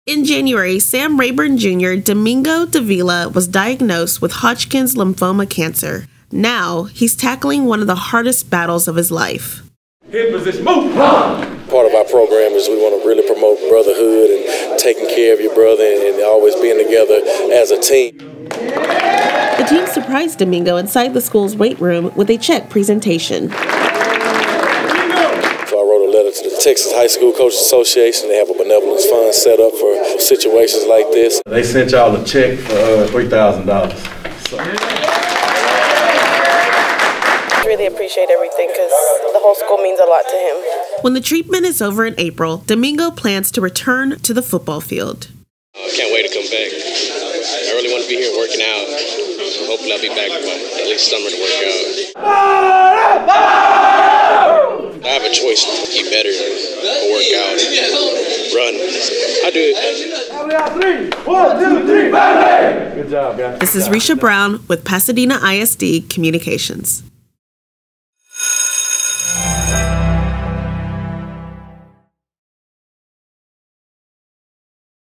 In January, Sam Rayburn Jr. Domingo Davila was diagnosed with Hodgkin's lymphoma cancer. Now, he's tackling one of the hardest battles of his life. Head position, move! Part of our program is we want to really promote brotherhood and taking care of your brother and always being together as a team. The team surprised Domingo inside the school's weight room with a check presentation. So I wrote a letter to the Texas High School Coaches Association. They have a benevolence fund set up for situations like this. They sent y'all a check for $3,000. Really appreciate everything because the whole school means a lot to him. When the treatment is over in April, Domingo plans to return to the football field. I can't wait to come back. I really want to be here working out. Hopefully I'll be back by at least summer to work out. I have a choice to get better, work out, run. I do it. 3, 1, 2, 3, 5. Good job, guys. This is Risha Brown with Pasadena ISD Communications.